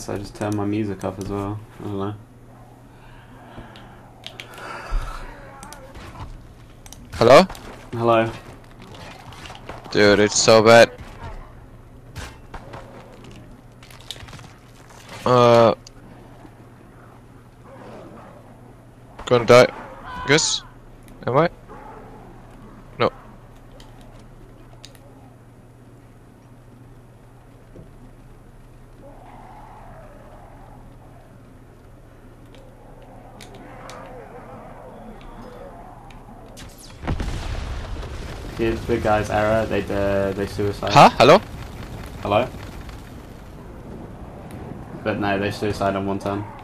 So I just turned my music off as well. I don't know. Hello? Hello. Dude, it's so bad. Gonna die. Guess? Am I? No. Here's the guy's error. They suicide. Huh? Hello? Hello. But no, they suicide on 110.